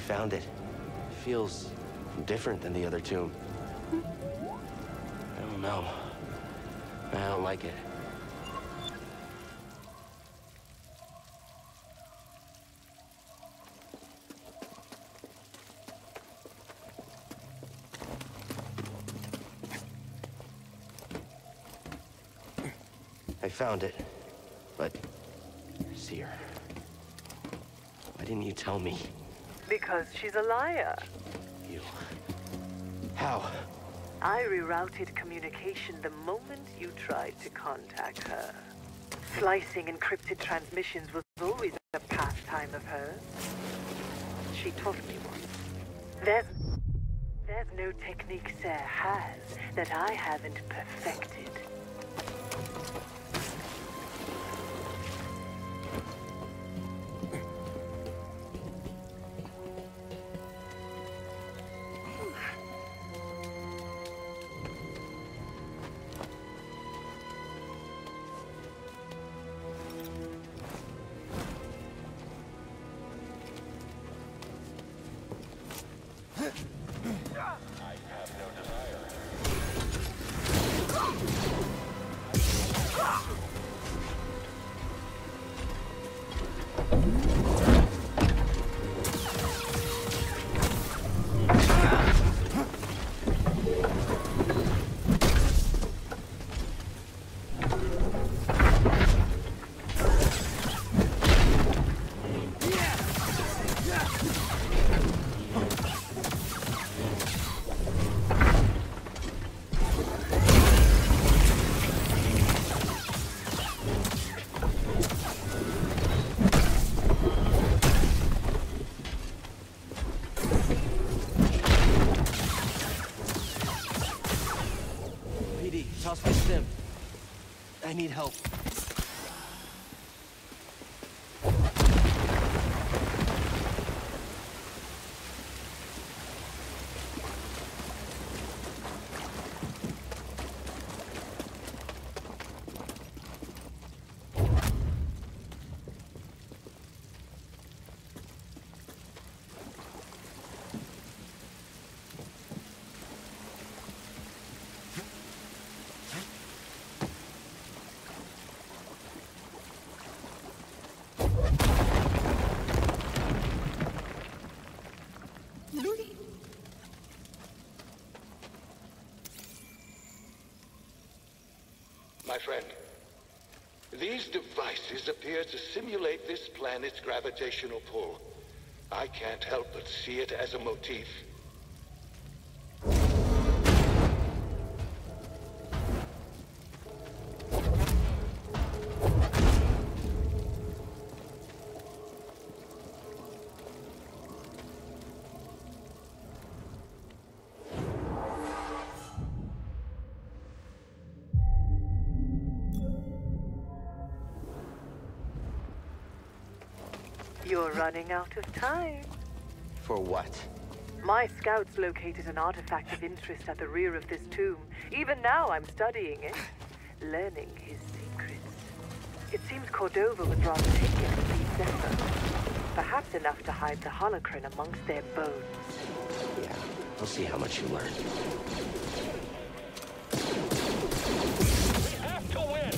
found it. It feels different than the other tomb. I don't know. I don't like it. I found it, but Cere, why didn't you tell me? Because she's a liar. You... How? I rerouted communication the moment you tried to contact her. Slicing encrypted transmissions was always a pastime of hers. She taught me once. There's no technique Cere has that I haven't perfected. Toss my stim. I need help. My friend, these devices appear to simulate this planet's gravitational pull. I can't help but see it as a motif. You're running out of time. For what? My scouts located an artifact of interest at the rear of this tomb. Even now I'm studying it, learning his secrets. It seems Cordova was rather taken with these Zephyr. Perhaps enough to hide the holocron amongst their bones. Yeah, we'll see how much you learn. We have to win!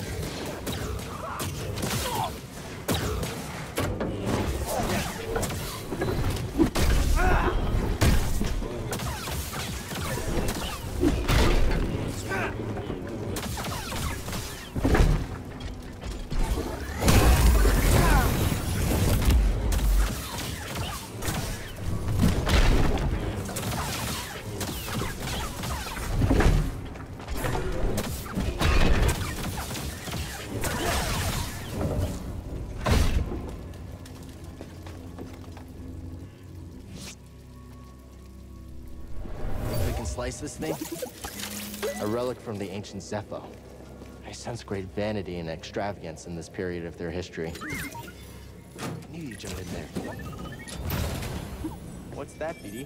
Slice this thing? A relic from the ancient Zepho. I sense great vanity and extravagance in this period of their history. I knew you'd jump in there. What's that, BD?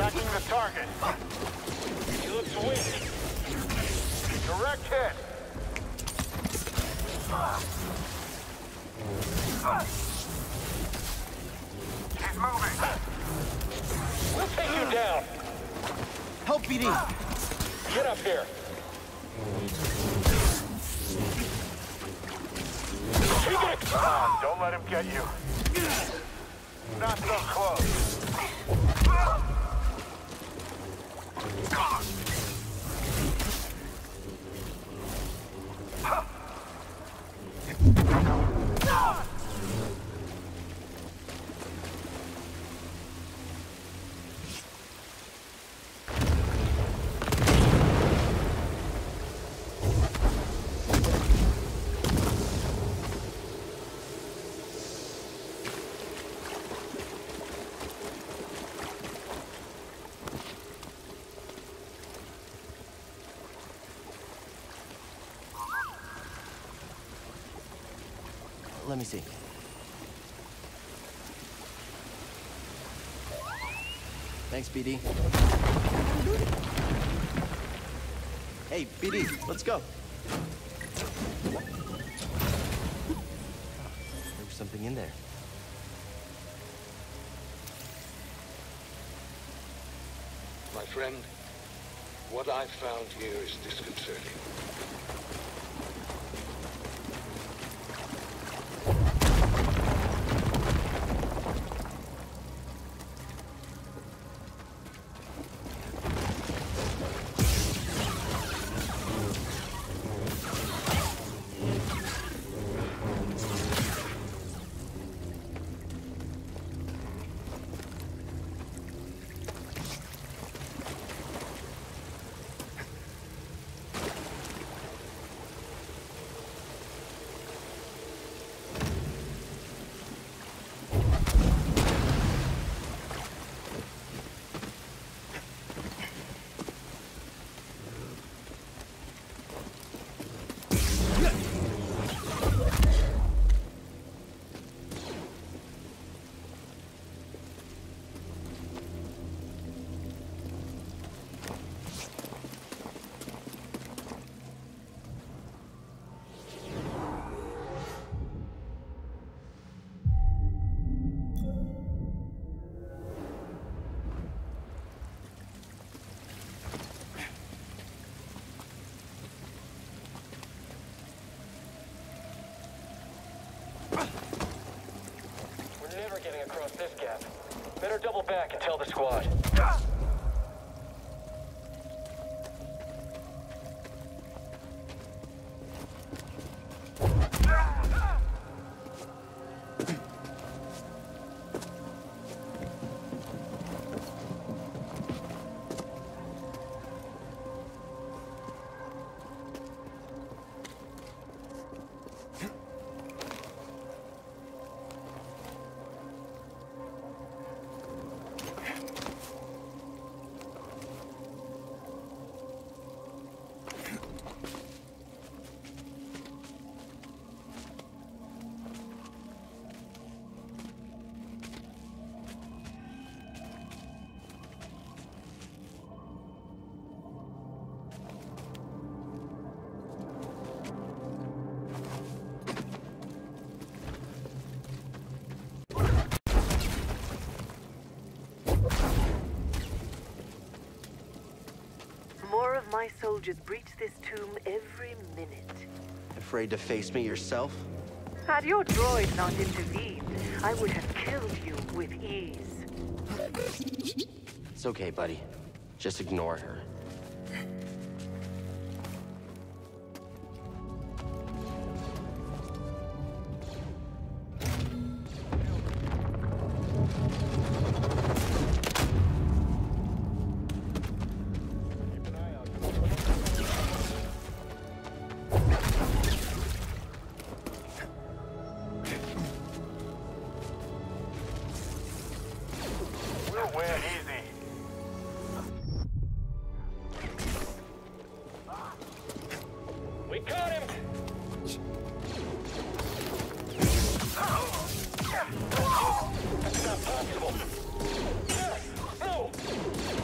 Tracking the target. He looks weak. Direct hit. He's moving. We'll take you down. Help, BD! Get up here. Come on, don't let him get you. Not so close. Let me see. Thanks, BD. Hey, BD, let's go. There was something in there. My friend, what I've found here is disconcerting. Getting across this gap. Better double back and tell the squad. More of my soldiers breach this tomb every minute. Afraid to face me yourself? Had your droid not intervened, I would have killed you with ease. It's okay, buddy. Just ignore her. We'll win easy. We caught him! That's not possible. No!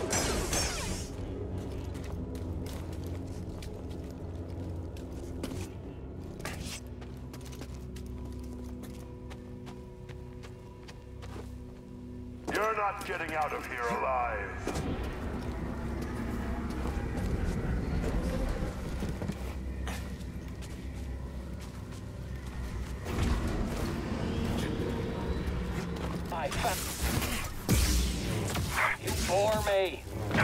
not getting out of here alive. I found... For me.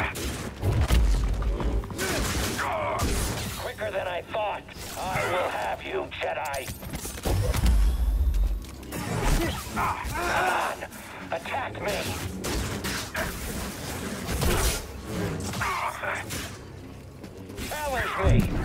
Quicker than I thought. I will have you, Jedi. Come on. Attack me. Challenge me.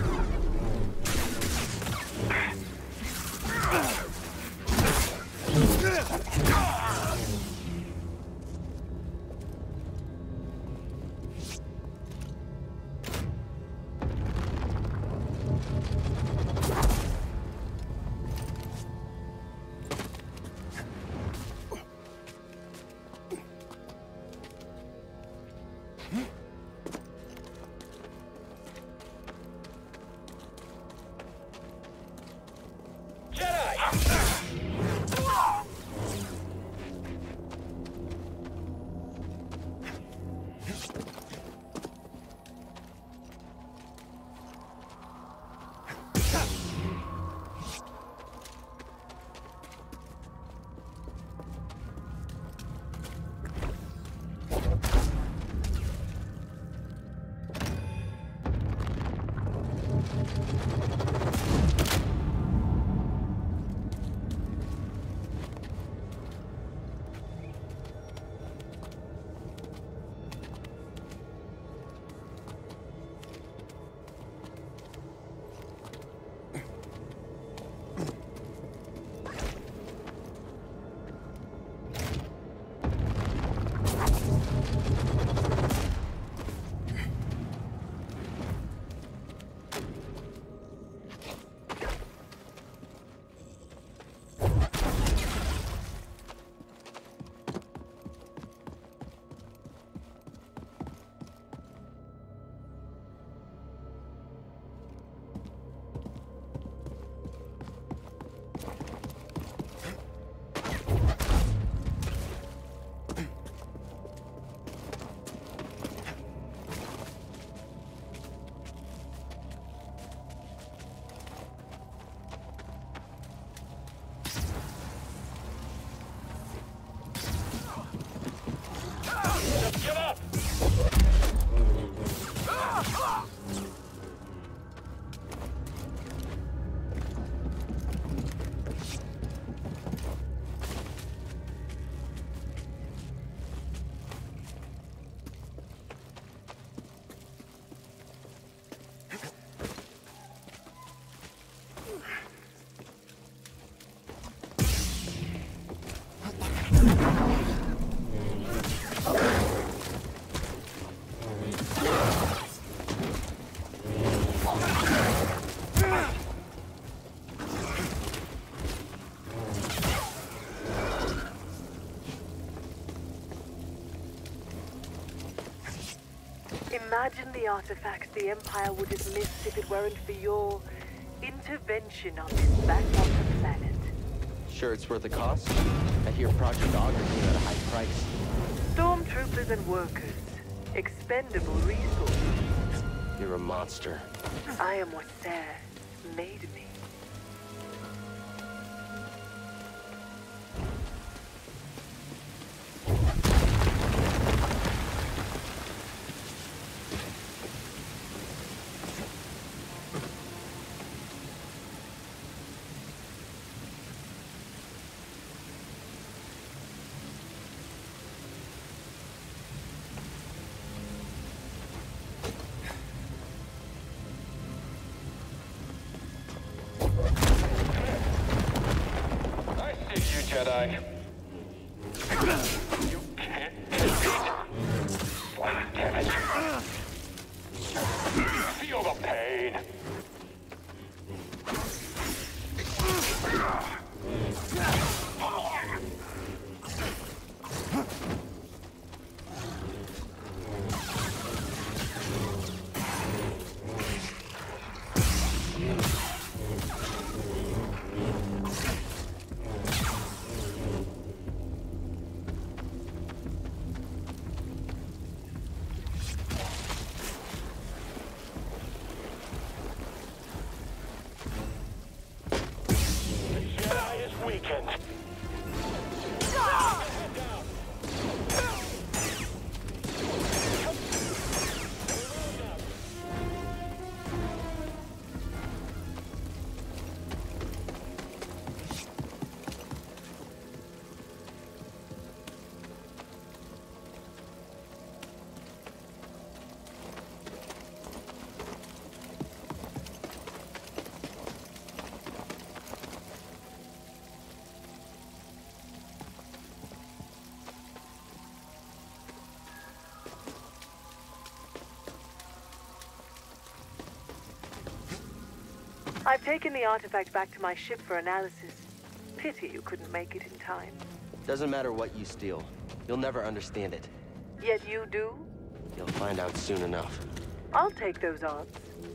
Imagine the artifacts the Empire would have missed if it weren't for your intervention on this backwater planet. Sure it's worth the cost? I hear Project Augur came at a high price. Stormtroopers and workers. Expendable resources. You're a monster. I am what Cere made me. Jedi. You can't defeat. Why, damn it. Feel the pain. I've taken the artifact back to my ship for analysis. Pity you couldn't make it in time. Doesn't matter what you steal. You'll never understand it. Yet you do? You'll find out soon enough. I'll take those odds.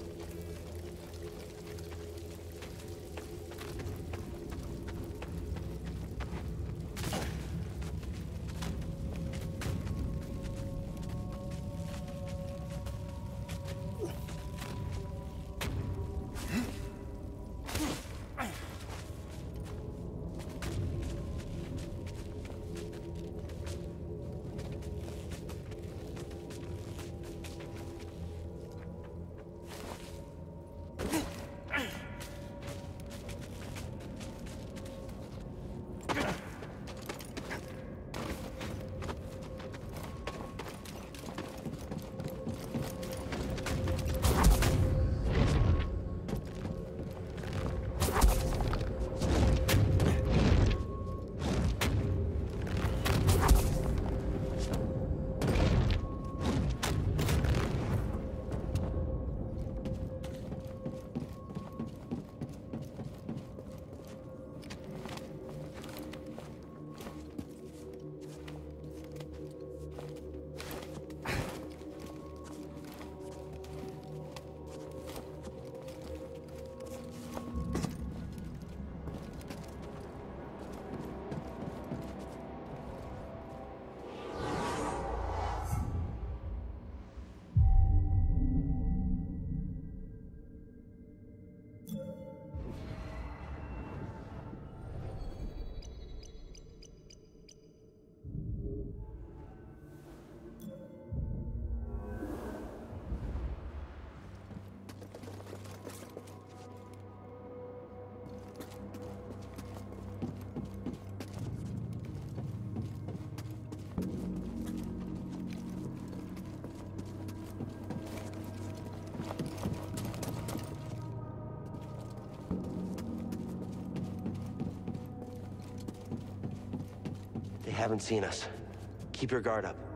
They haven't seen us. Keep your guard up.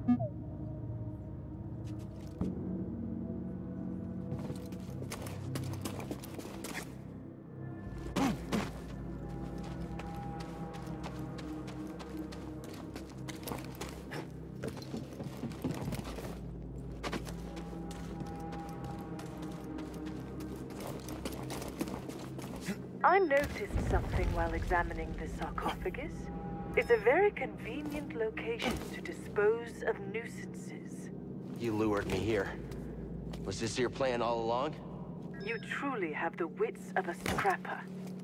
I noticed something while examining the sarcophagus. It's a very convenient location to dispose of nuisances. You lured me here. Was this your plan all along? You truly have the wits of a scrapper.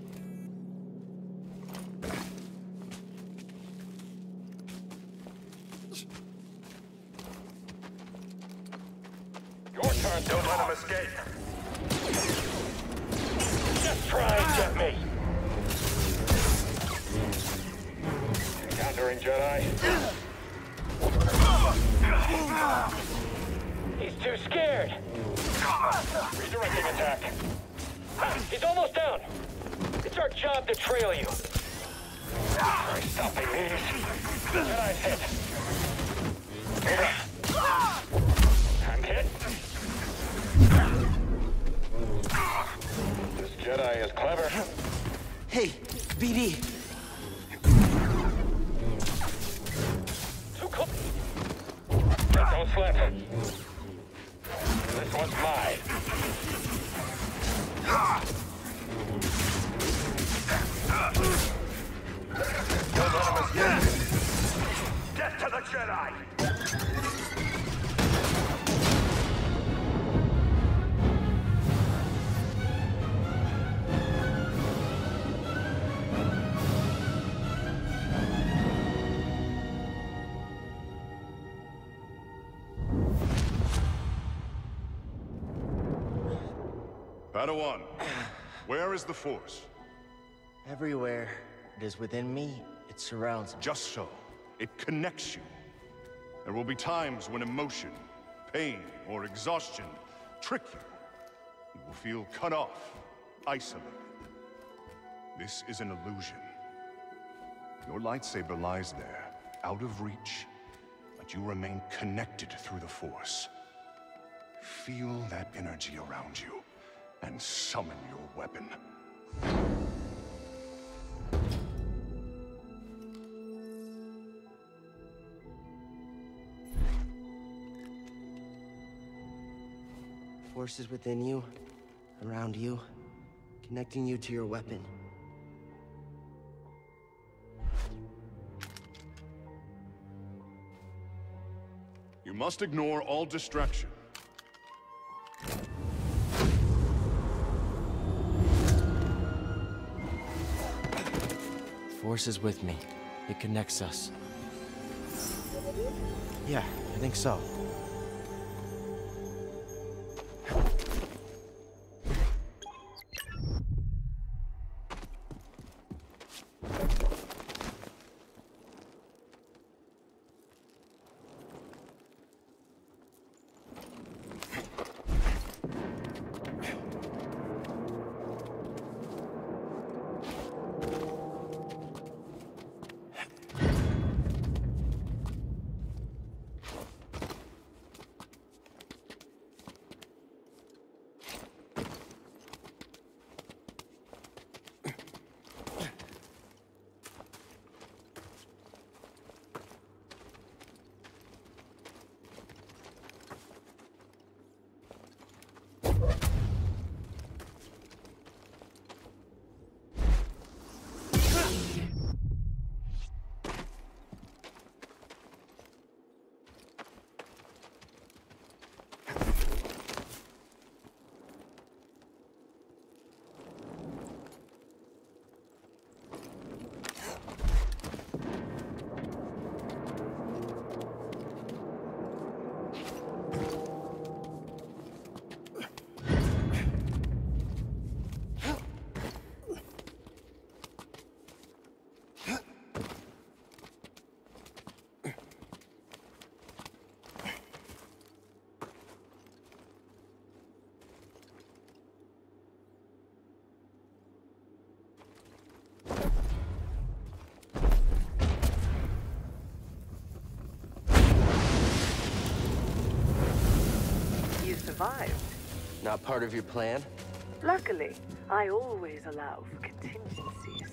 Your turn, don't let him escape. Just try and get me. Encountering Jedi. He's too scared. Redirecting attack. He's almost down. It's our job to trail you. Try stopping these. Jedi's hit. I'm hit. This Jedi is clever. Hey, BD! Too close. Don't slip. This one's mine. Don't let him escape. Get to the Jedi! Padawan, where is the Force? Everywhere it is within me, it surrounds me. Just so. It connects you. There will be times when emotion, pain, or exhaustion trick you. You will feel cut off, isolated. This is an illusion. Your lightsaber lies there, out of reach, but you remain connected through the Force. Feel that energy around you. and summon your weapon. Forces within you, around you, connecting you to your weapon. You must ignore all distraction. Force is with me. It connects us. Yeah, I think so. Survived. Not part of your plan? Luckily, I always allow for contingencies.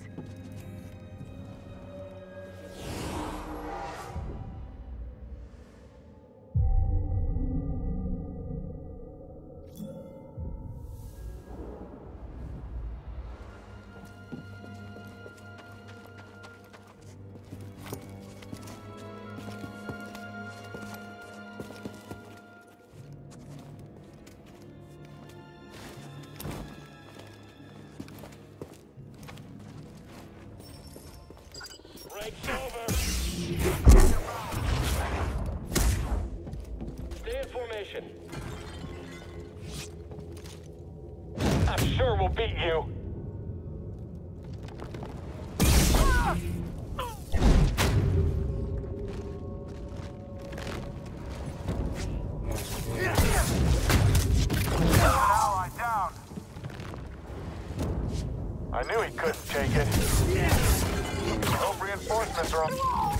Break's over. Stay in formation. I'm sure we'll beat you. Ally down. I knew he couldn't take it. Hope reinforcements are on.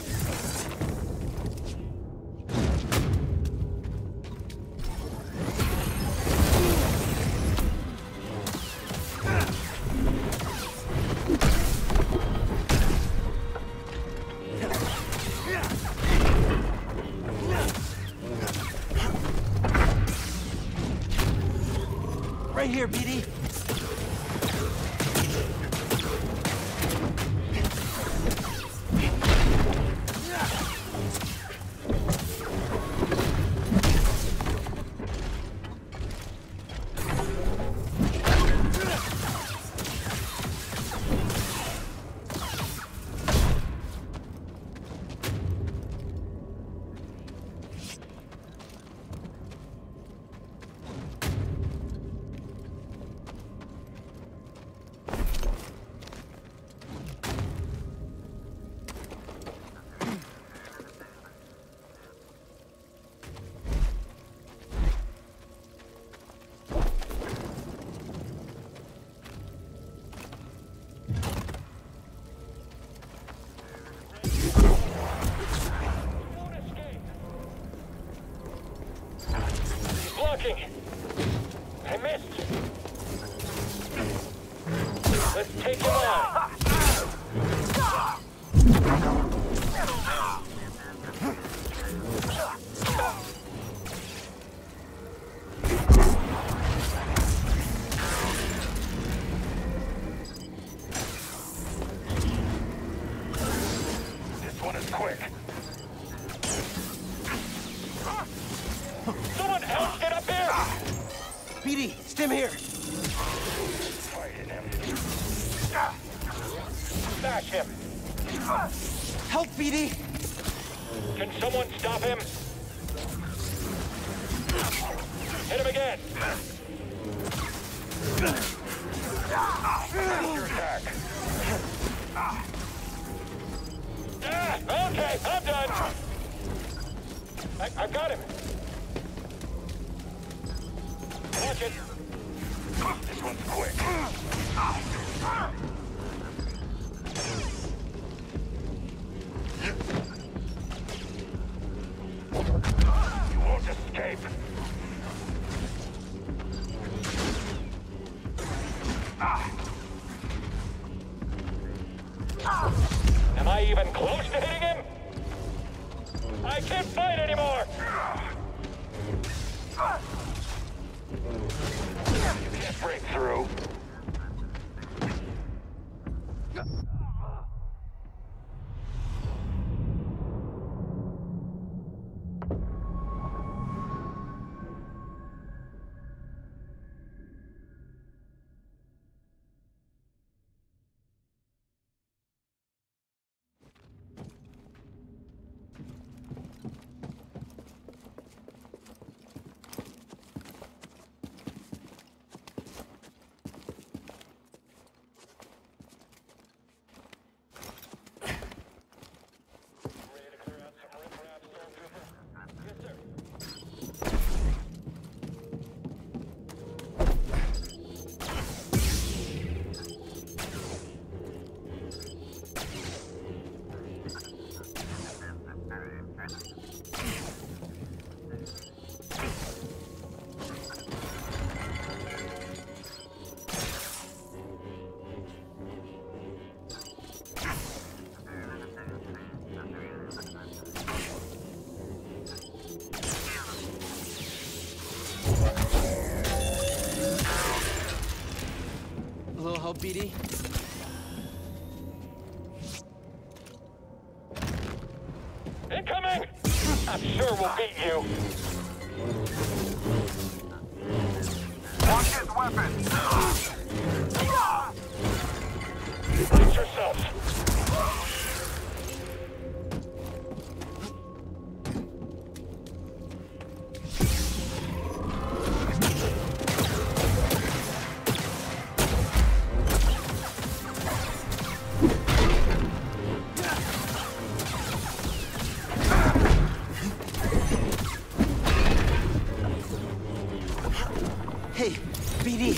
Right here, BD. this quick. Someone else get up here! BD, stim here. Fighting him. Smash him! Help, BD. Can someone stop him? Hit him again! Your attack. Okay, I'm done! I've got him! Watch it! This one's quick. You won't escape. Am I even close to hitting him? I can't fight anymore! You can't break through. A little help, BD. Incoming! I'm sure we'll beat you. Watch his weapon. Brace yourselves. Hey, BD.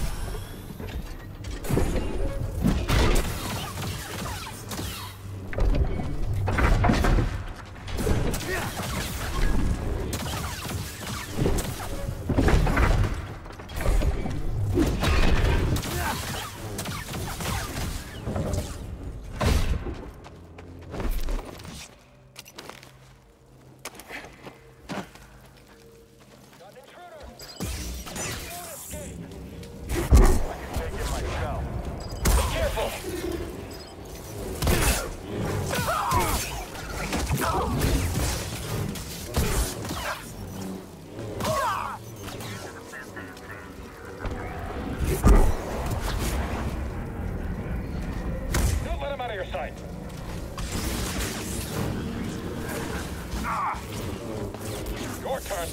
Don't let him out of your sight. Your turn.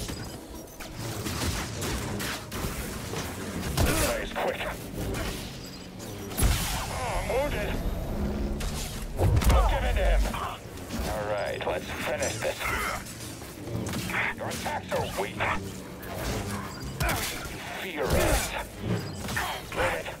This guy is quick. Oh, I'm wounded. Don't give in to him. All right, let's finish this. Your attacks are weak. Fear us. Get it.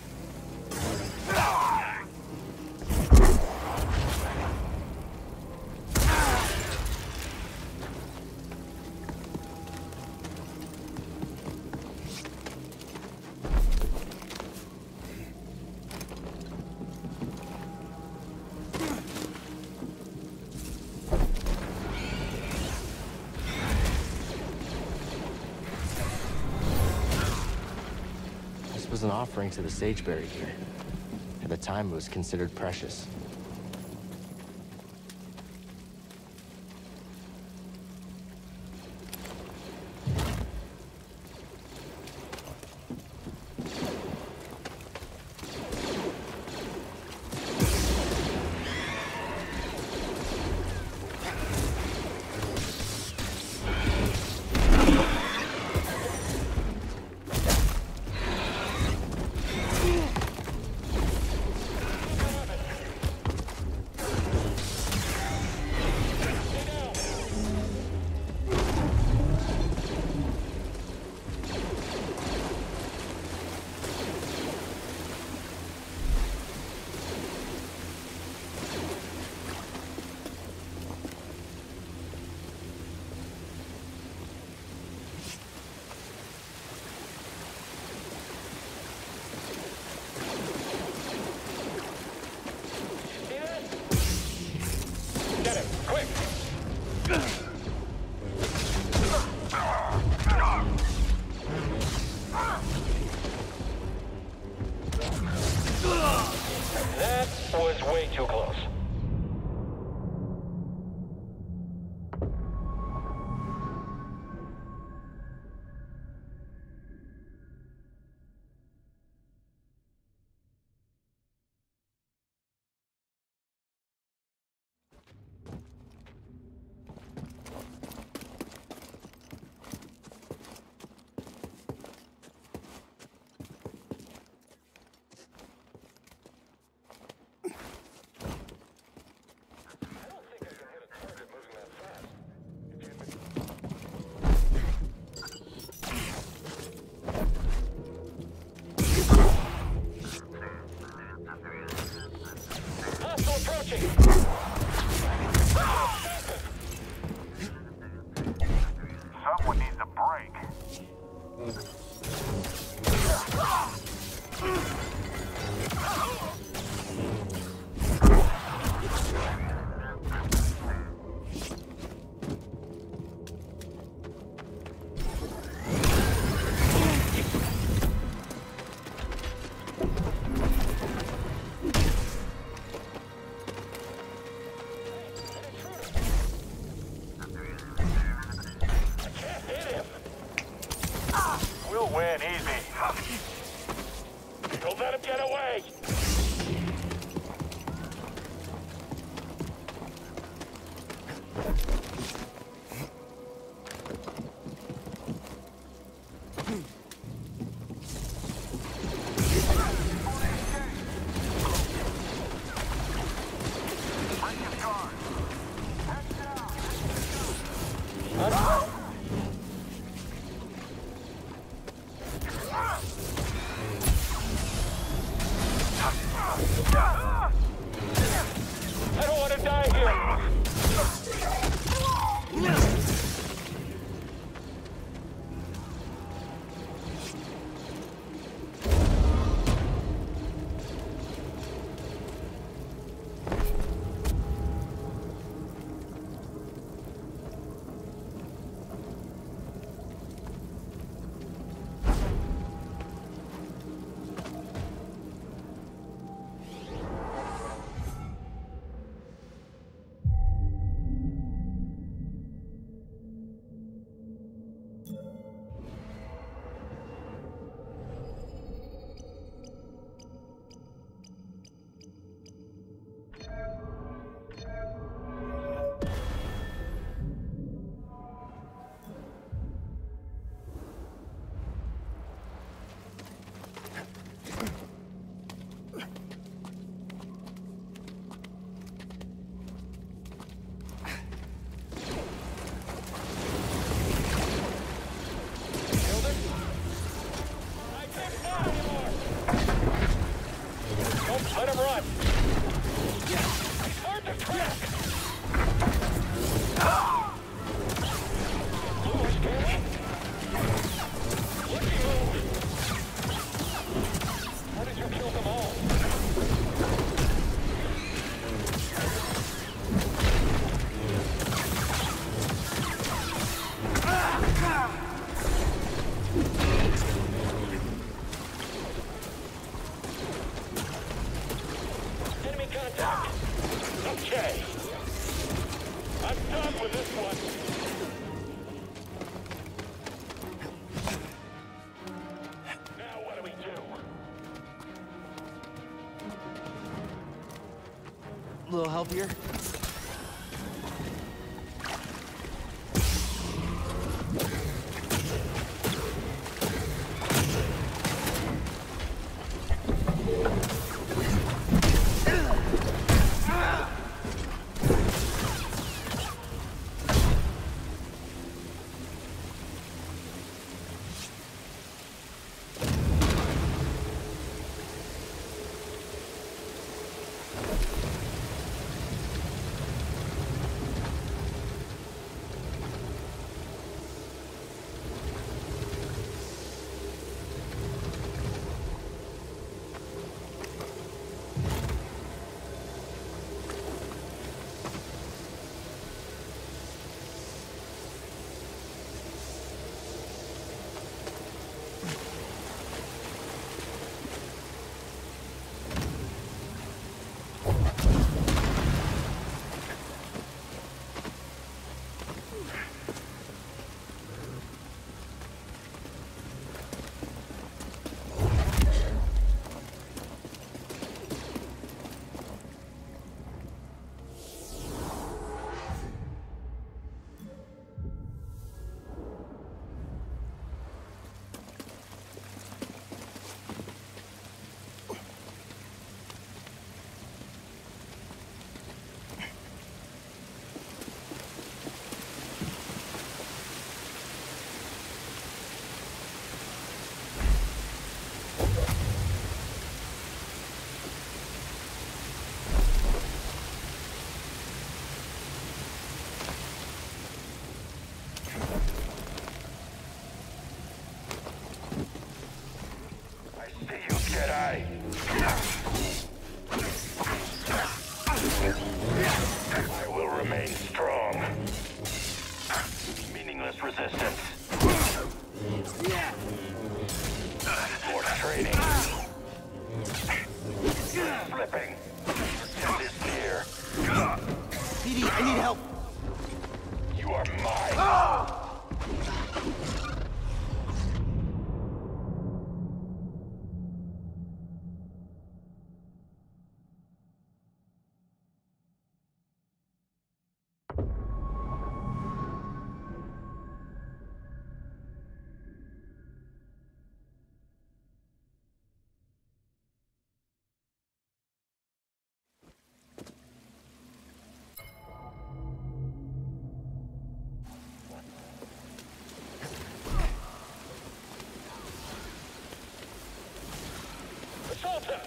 This was an offering to the Sageberry here. At the time, it was considered precious. get him, quick! That was way too close. Someone needs a break. We'll win easy. Don't let him get away! I don't want to die here! Let him run! It's hard to track! Lewis, can we? Look at you! How did you kill them all? Enemy contact! Okay. I'm done with this one. Now what do we do? Little help here? remain strong. Meaningless resistance. Yeah. More training. Flipping. Death is near. BD, I need help. You are mine. Assault him!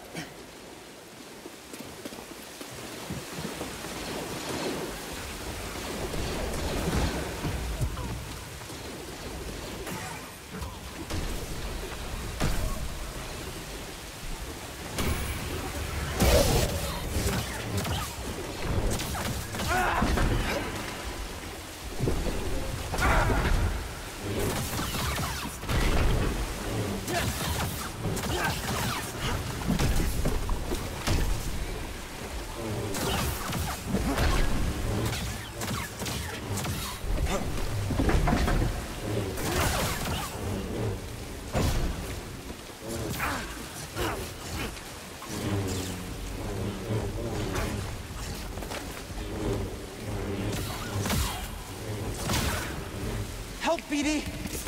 Help, BD.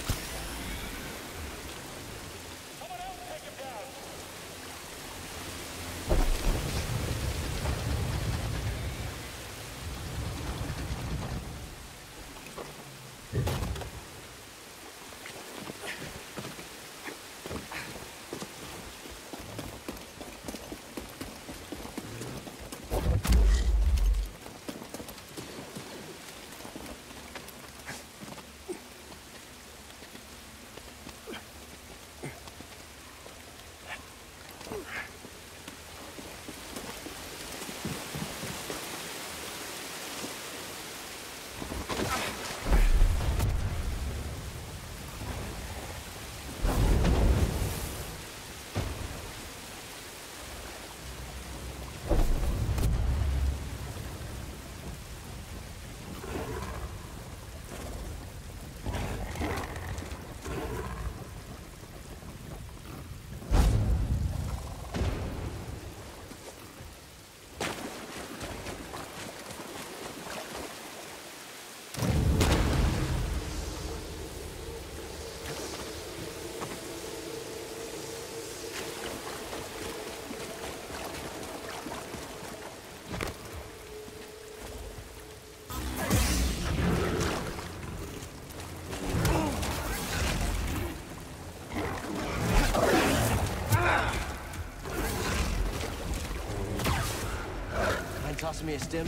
Someone else take him down! Mind tossing me a stim?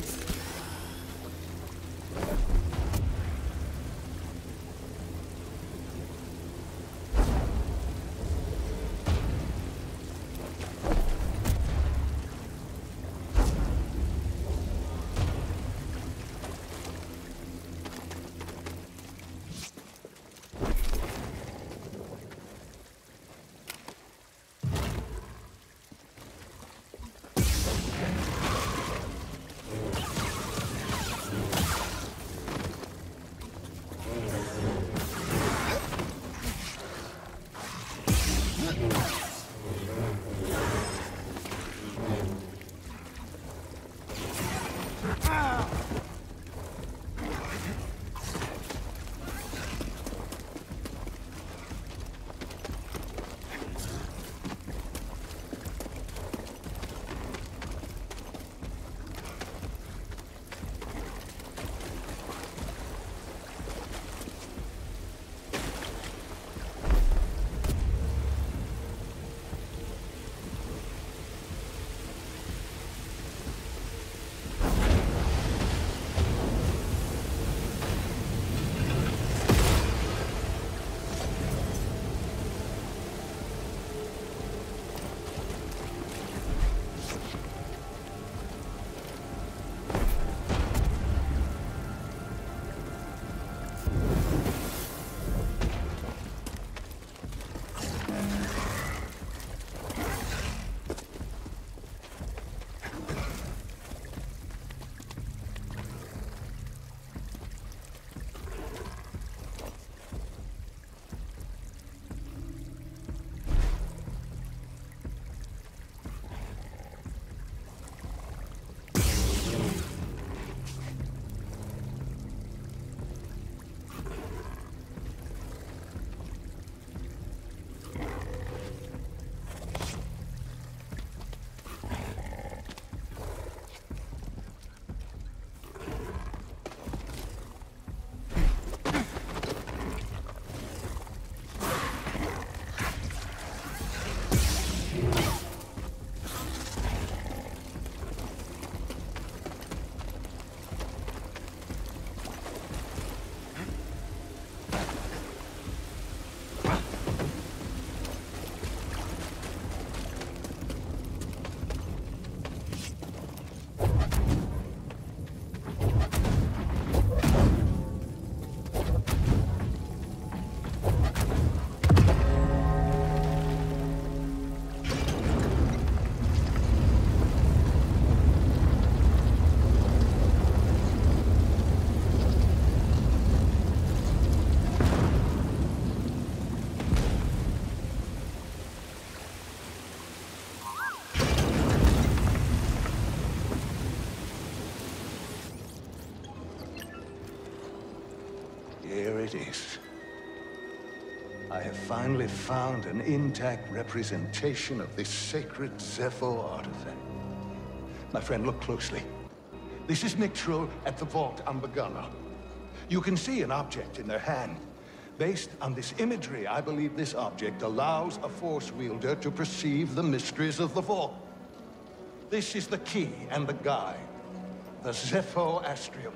Here it is. I have finally found an intact representation of this sacred Zepho artifact. My friend, look closely. This is Mixtro at the Vault on Bogano. You can see an object in their hand. Based on this imagery, I believe this object allows a Force wielder to perceive the mysteries of the Vault. This is the key and the guide, the Zepho Astrium.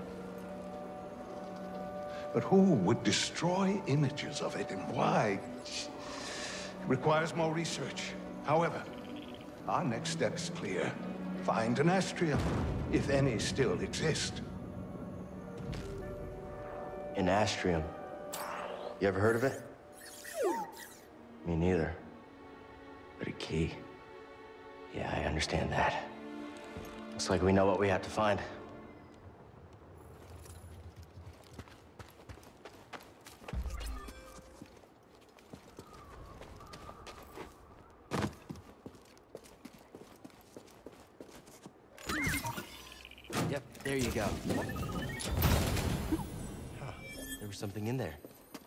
But who would destroy images of it, and why? It requires more research. However, our next step is clear. Find an Astrium, if any still exist. An Astrium? You ever heard of it? Me neither. But a key. Yeah, I understand that. Looks like we know what we have to find. Yep, there you go. Huh, there was something in there.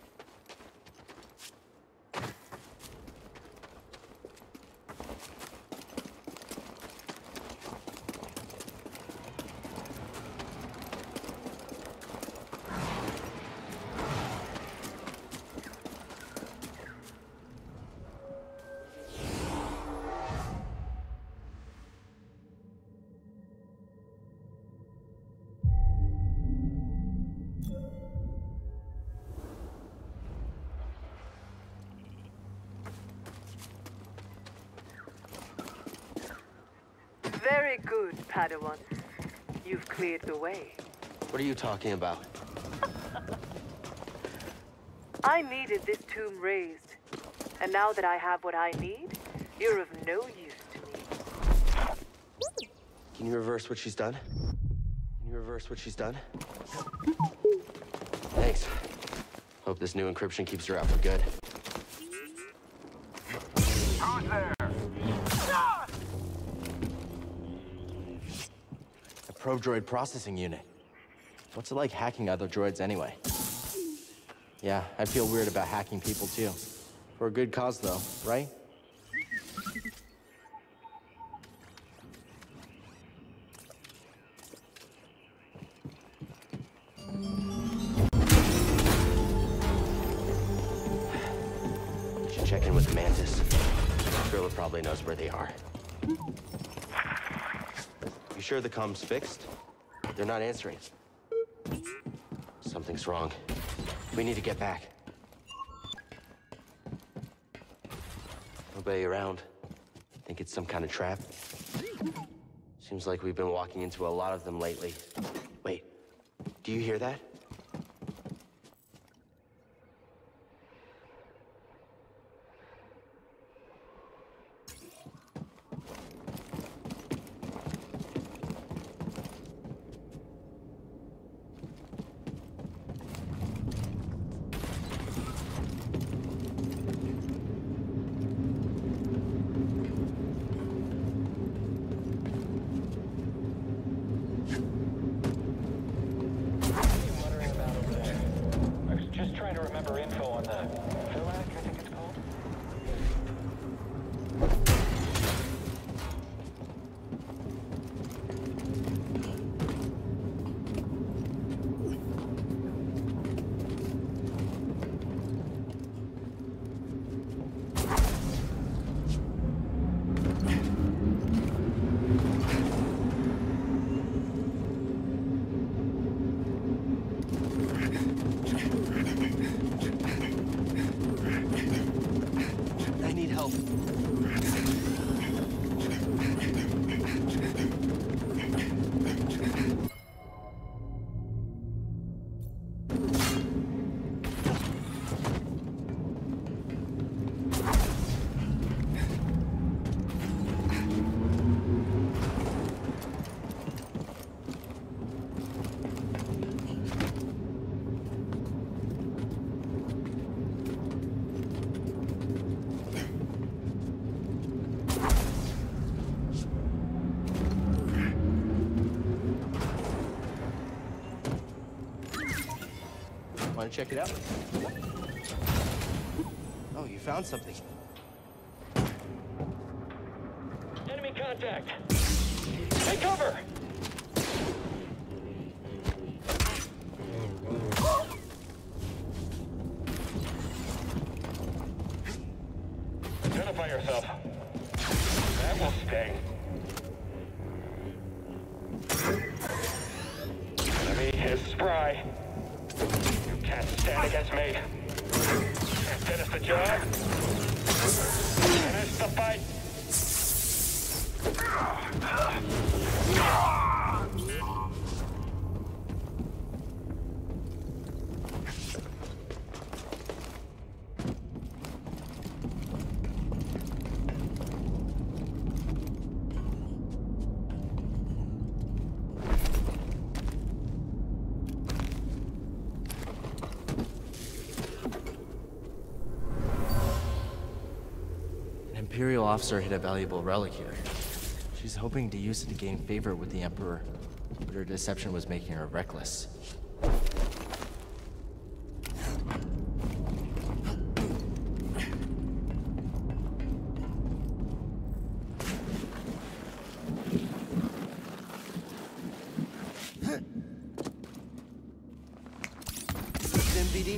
Very good, Padawan. You've cleared the way. What are you talking about? I needed this tomb raised. And now that I have what I need, you're of no use to me. Can you reverse what she's done? Can you reverse what she's done? Thanks. Hope this new encryption keeps her out for good. Who's there? A pro-droid processing unit. What's it like hacking other droids anyway? Yeah, I feel weird about hacking people too. For a good cause though, right? Should check in with the Mantis. Gorilla probably knows where they are. You sure the comm's fixed? They're not answering. Something's wrong. We need to get back. Nobody around. Think it's some kind of trap? Seems like we've been walking into a lot of them lately. Wait, do you hear that? Want to check it out? Oh, you found something. Enemy contact. Take cover. Identify yourself. That will sting. Enemy is spry. You can't stand against me. Finish the job. Finish the fight. Imperial officer hid a valuable relic here. She's hoping to use it to gain favor with the Emperor, but her deception was making her reckless. BD?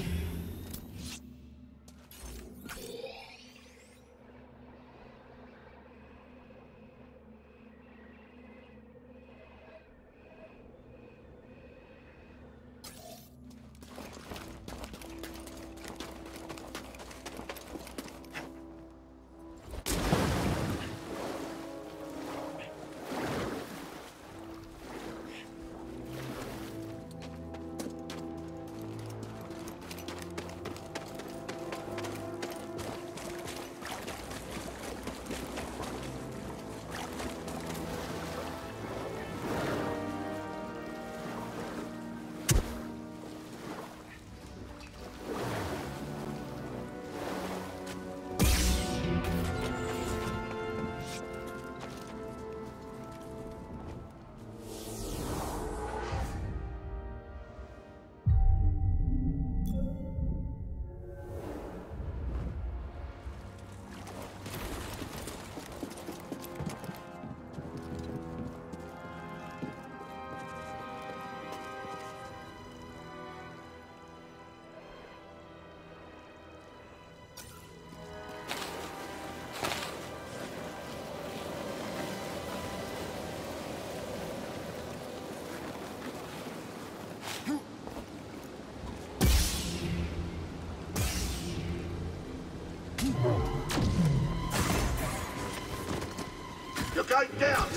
You're going down!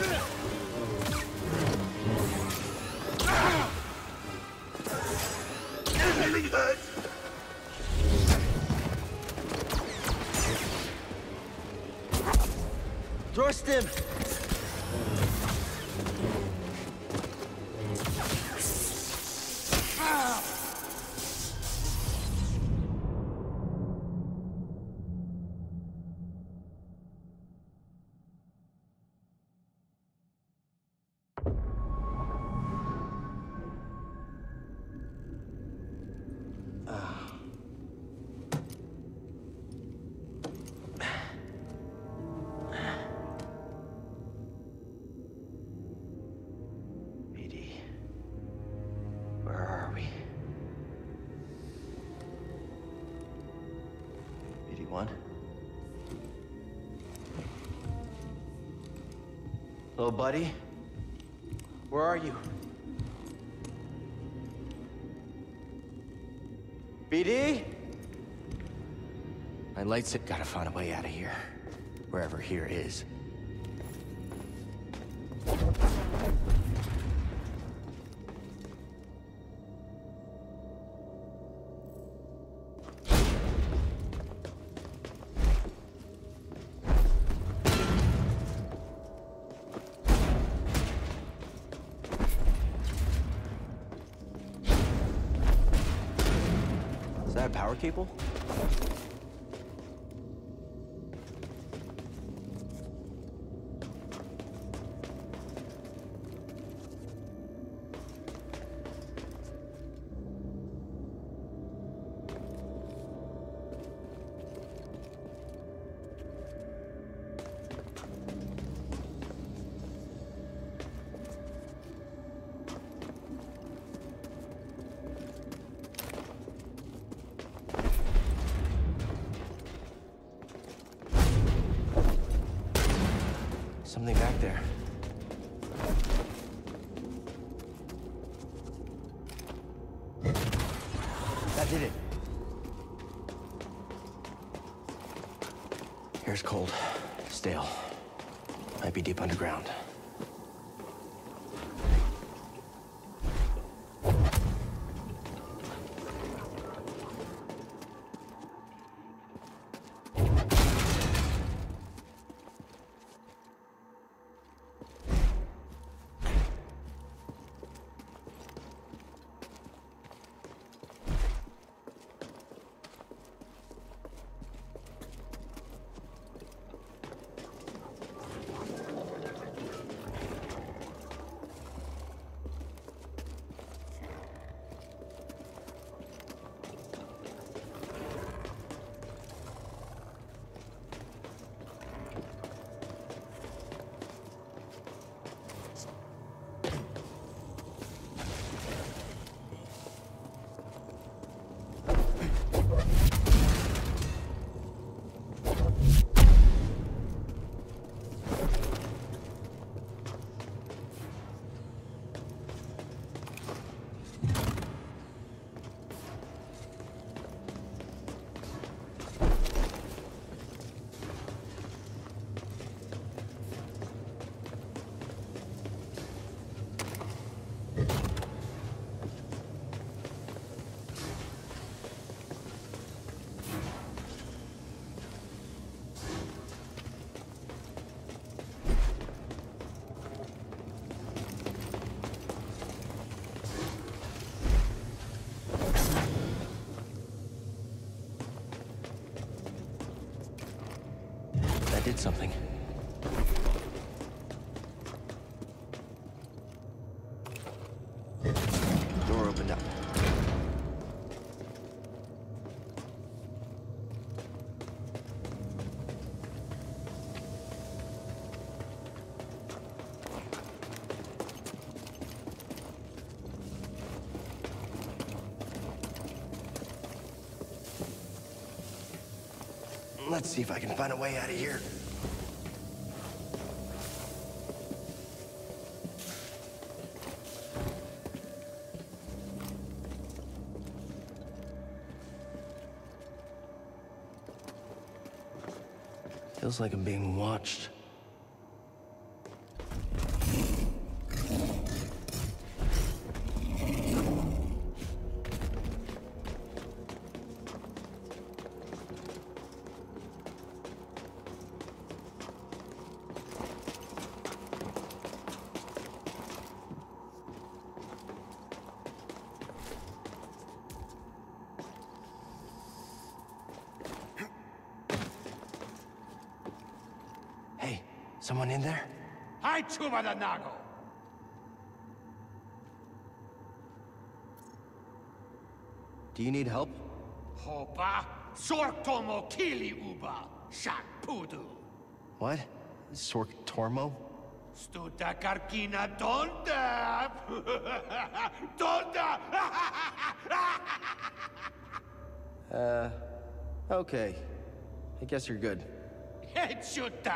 It really hurts! Thrust him! Hello, buddy. Where are you? BD? My lights have gotta find a way out of here. Wherever here is. Is that a power cable? something back there. That did it. Air's cold, stale. Might be deep underground. Did something. Door opened up. Let's see if I can find a way out of here. Feels like I'm being watched. Someone in there? Hi, Chuba the Nago. Do you need help? Hopa, Sortomo Kili Uba, Shak Pudu. What? Sortormo? Stuta Karkina Donda! Donda! Okay. I guess you're good. Hechuta!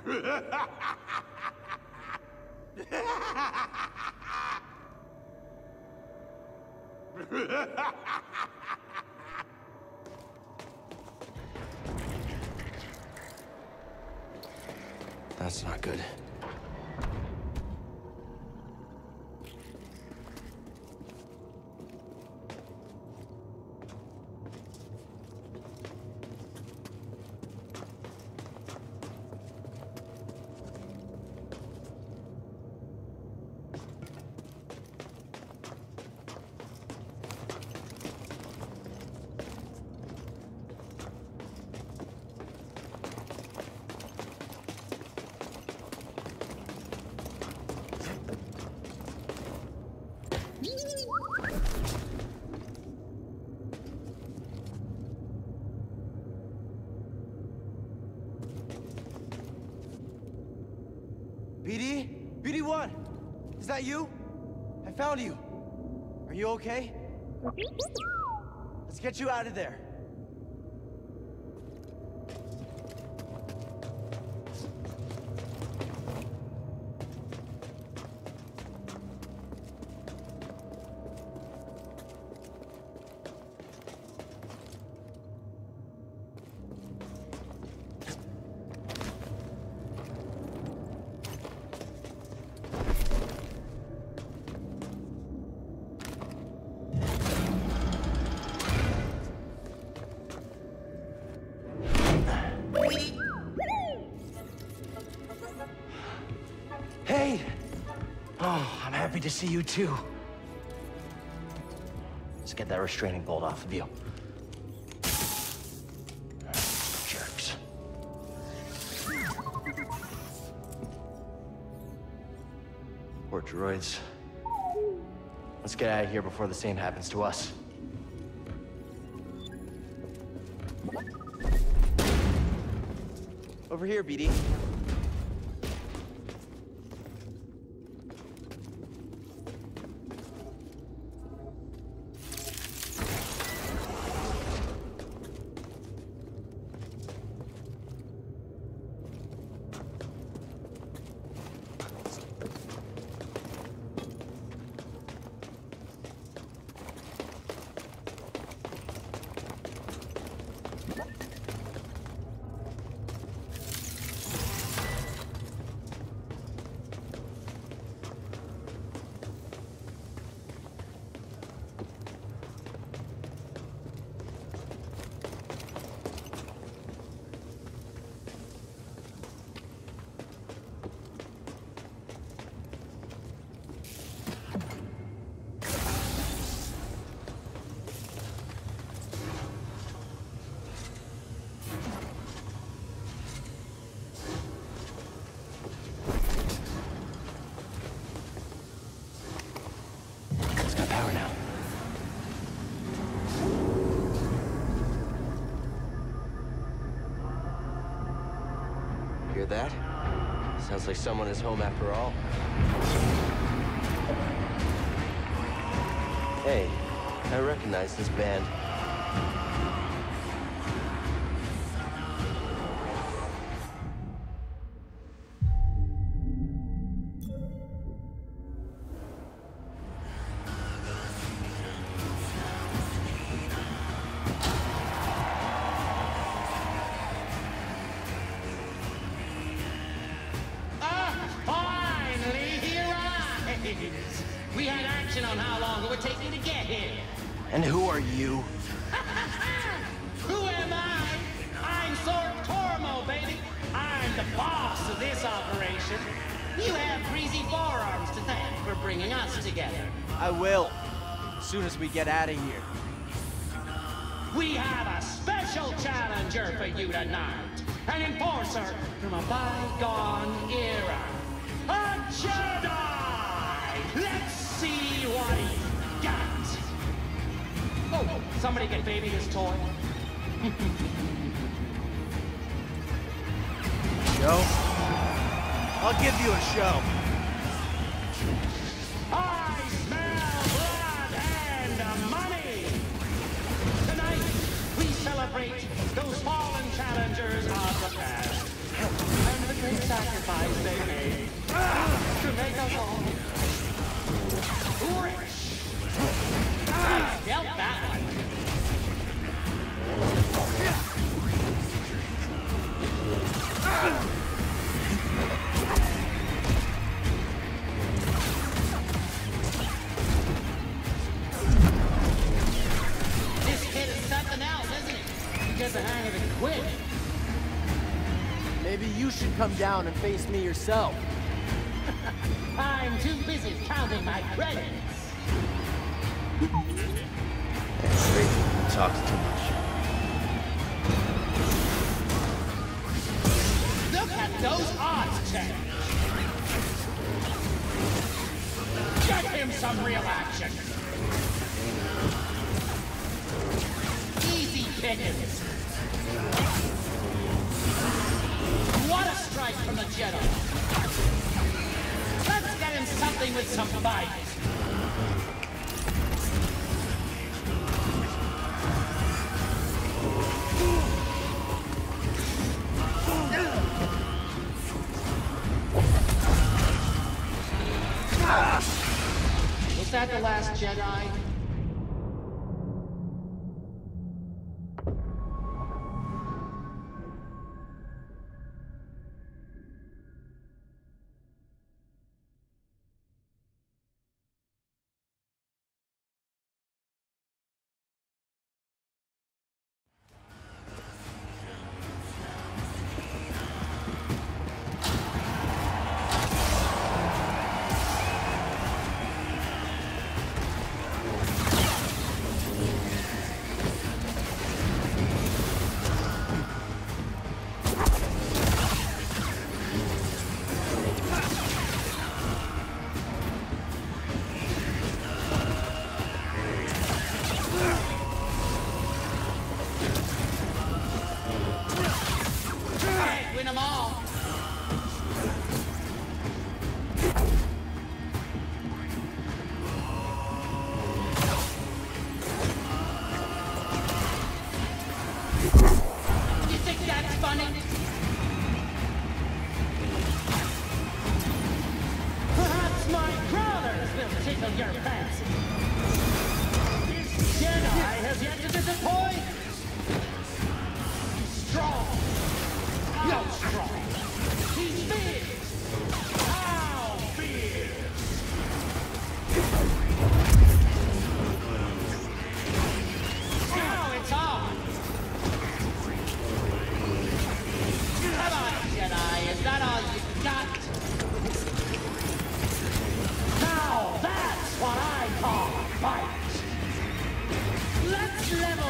That's not good. BD? BD1? Is that you? I found you. Are you okay? Let's get you out of there. Oh, I'm happy to see you too. Let's get that restraining bolt off of you. Jerks. Poor droids. Let's get out of here before the same happens to us. Over here, BD. Hear that? Sounds like someone is home after all. Hey, I recognize this band. We had action on how long it would take you to get here. And who are you? Who am I? I'm Sork Tormo, baby. I'm the boss of this operation. You have greasy forearms to thank for bringing us together. I will, as soon as we get out of here. We have a special challenger for you tonight. An enforcer from a bygone era. A Jedi! Let's see what he's got. Oh, somebody get baby his toy. Show? I'll give you a show. I smell blood and money. Tonight, we celebrate those fallen challengers of the past. And the great sacrifice they made to make us all rich. I felt that one. This kid is something else, isn't it? He gets the hang of it quick. Maybe you should come down and face me yourself. I'm too busy counting my credits. That's great. He talks too much. Look at those odds, Chen. Get him some real action. Easy pickings. What a strike from the Jedi. Let's get him something with some bite. Was that the last Jedi?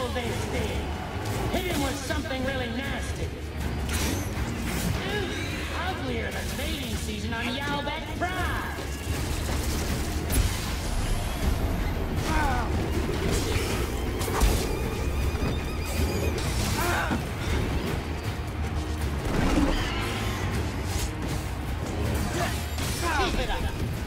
Nail this thing. Hit him with something really nasty. Ooh, uglier than mating season on Yalbeck Pride. Keep it up.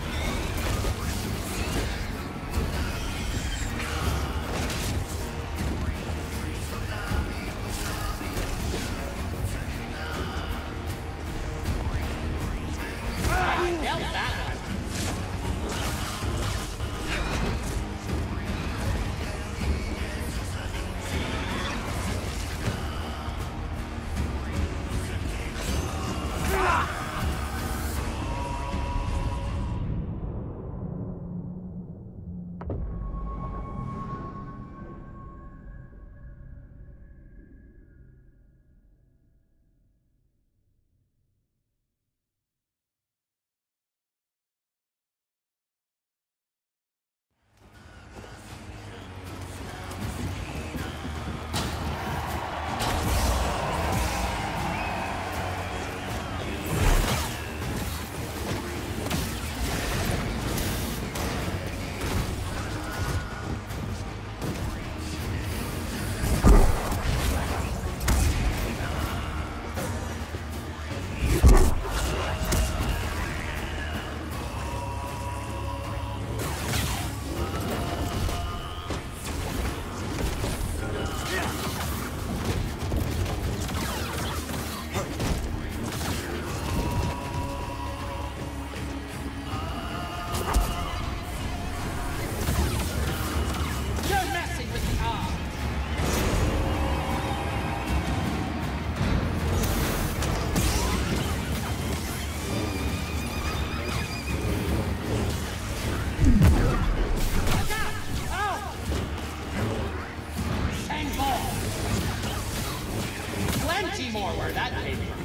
More where that came from.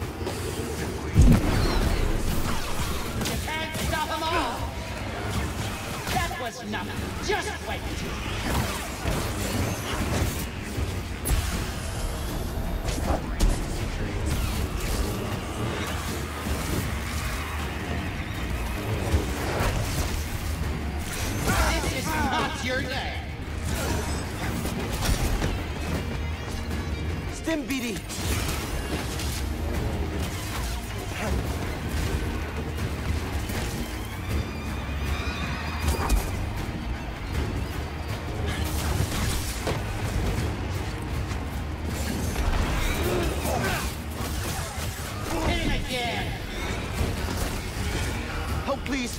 You can't stop them all. That was nothing. Just wait. This is not your day. Stim, BD. Help, please.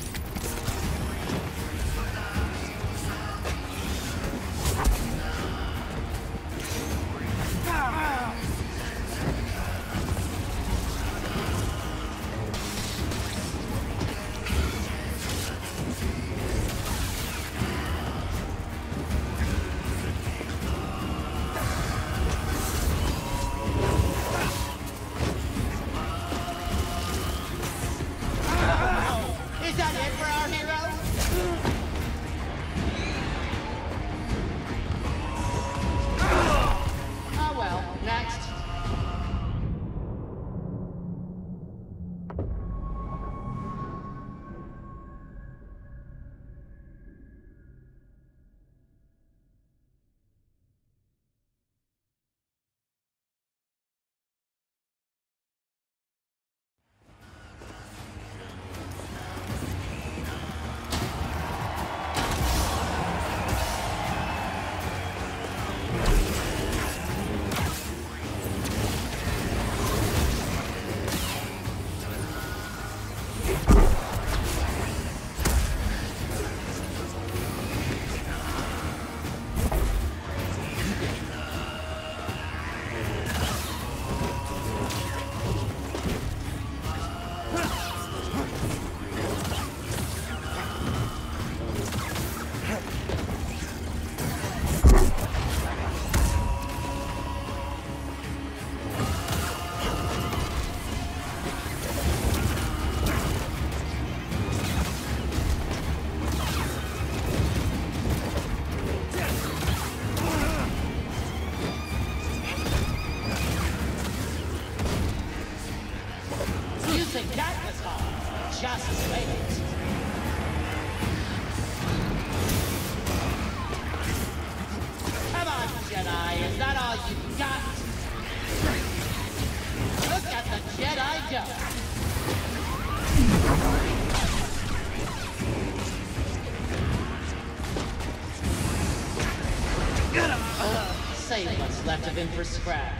go. Save what's left of him for scraps.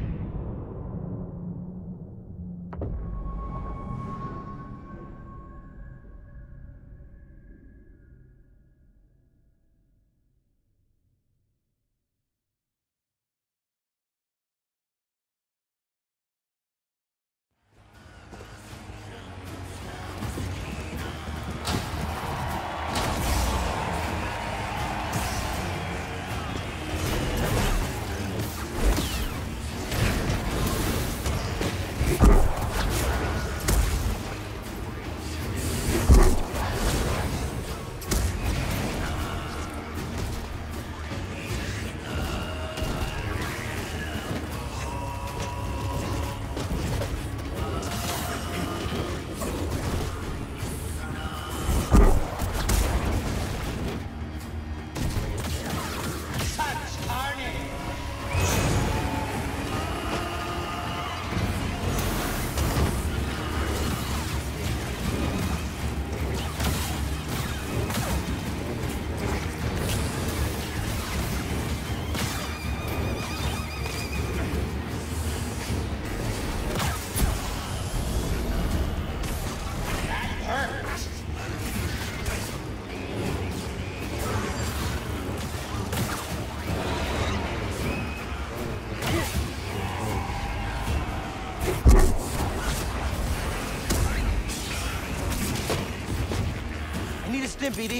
BD.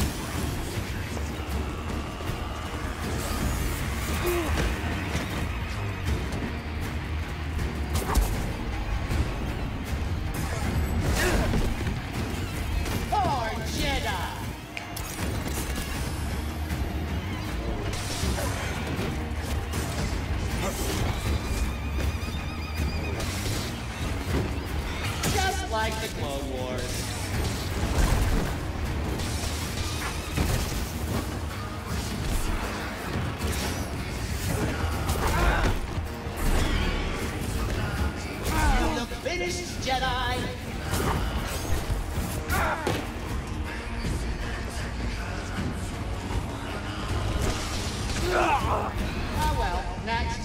Poor Jedi. Just like the Clone Wars. Jedi! Oh well, next.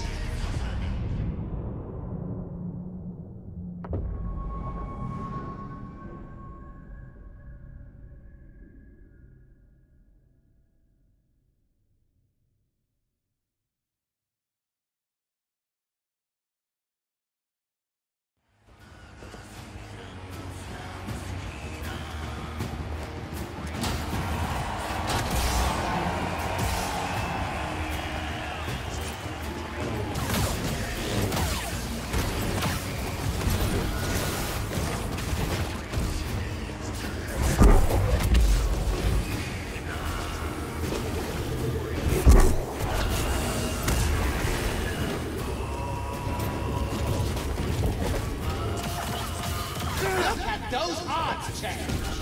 Those odds change.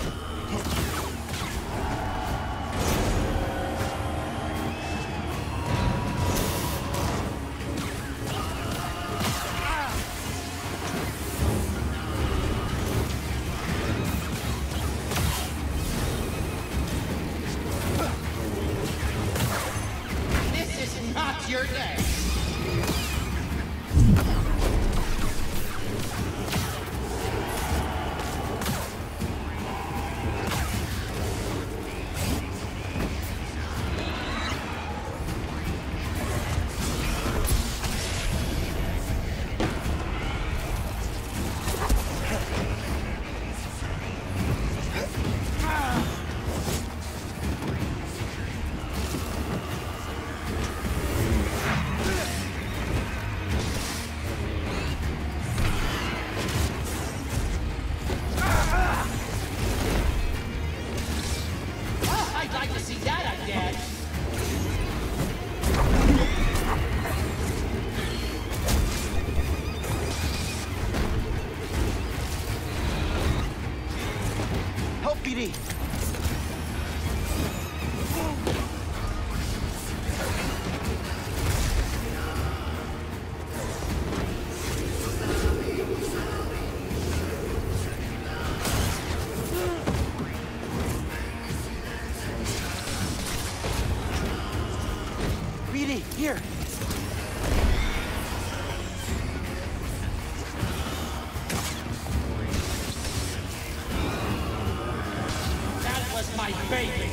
This is not your day. BD, here. That was my baby.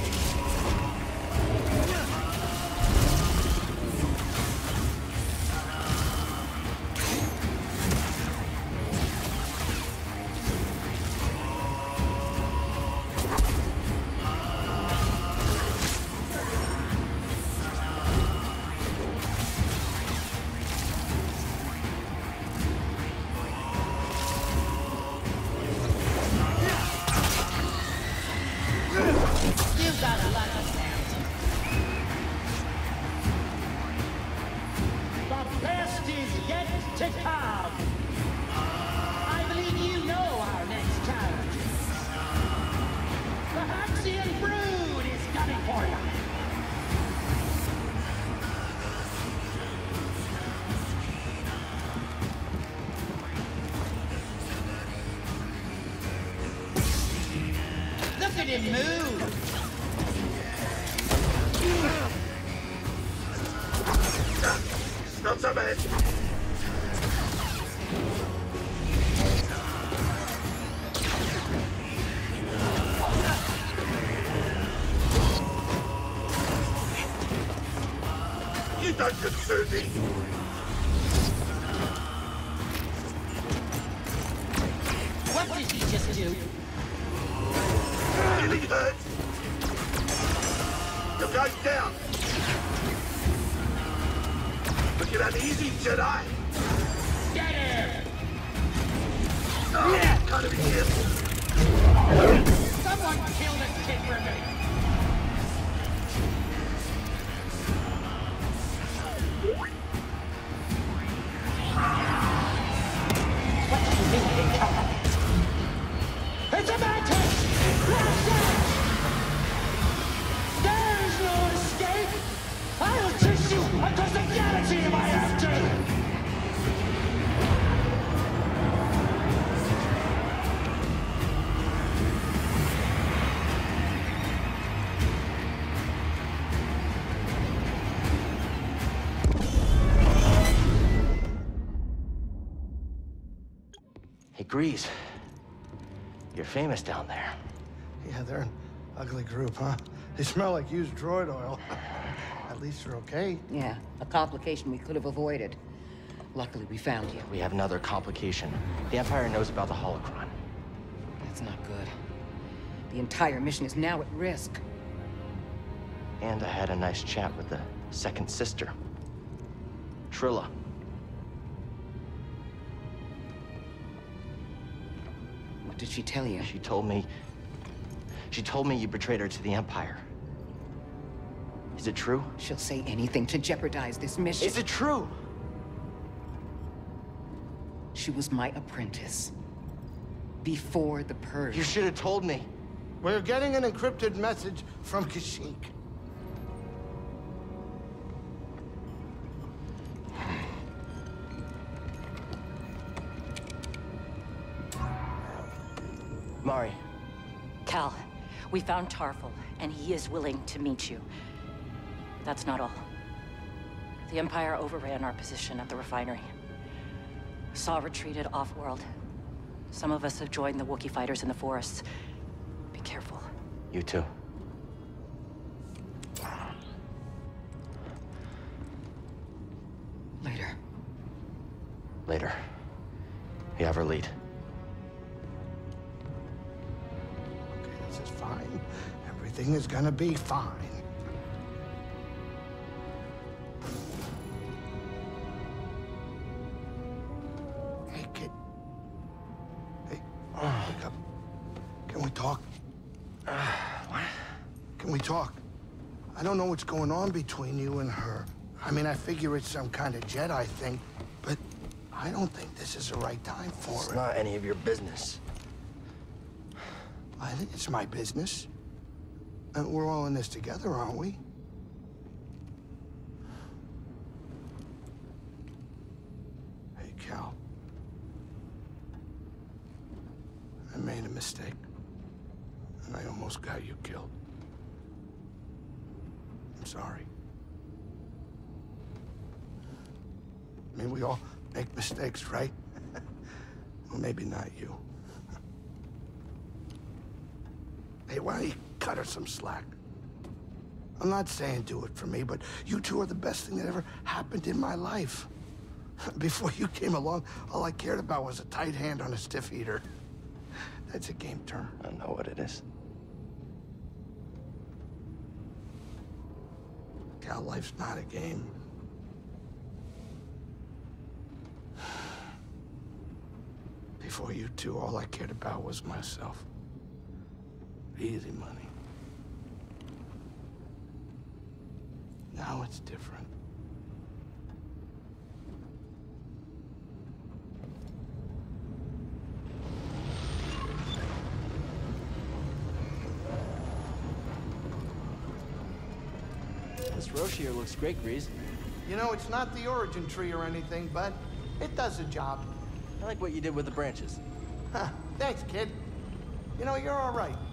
Look at him move! Not so bad. You don't concern me. What did he just do? Feeling hurt? You're going down. Looking uneasy, Jedi. Get him! Oh, kind of idiot. Someone kill this kid for me! What do you mean they come? It's a mantis! Blast it! There's no escape! I'll chase you across the galaxy if I have to! Hey, Grease. You're famous down there. Yeah, they're an ugly group, huh? They smell like used droid oil. At least they're okay. Yeah, a complication we could have avoided. Luckily, we found you. We have another complication. The Empire knows about the holocron. That's not good. The entire mission is now at risk. And I had a nice chat with the second sister, Trilla. What did she tell you? She told me you betrayed her to the Empire. Is it true? She'll say anything to jeopardize this mission. Is it true? She was my apprentice. Before the Purge. You should have told me. We're getting an encrypted message from Kashyyyk. Mari. Cal, we found Tarful, and he is willing to meet you. That's not all. The Empire overran our position at the refinery. Saw retreated off-world. Some of us have joined the Wookiee fighters in the forests. Be careful. You too. Later. Later. You have her lead. Okay, this is fine. Everything is gonna be fine. Hey, kid. Hey, wake up. Can we talk? What? Can we talk? I don't know what's going on between you and her. I mean, I figure it's some kind of Jedi thing, but I don't think this is the right time for It's it. not any of your business. I think it's my business. And we're all in this together, aren't we? Hey, Cal. I made a mistake. And I almost got you killed. I'm sorry. I mean, we all make mistakes, right? Well, maybe not you. Hey, why don't you cut her some slack? I'm not saying do it for me, but you two are the best thing that ever happened in my life. Before you came along, all I cared about was a tight hand on a stiff heater. That's a game term. I know what it is. Cal, life's not a game. Before you two, all I cared about was myself. Easy money. Now it's different. This Roshir looks great, Grease. You know, it's not the origin tree or anything, but it does the job. I like what you did with the branches. Huh, thanks, kid. You know, you're all right.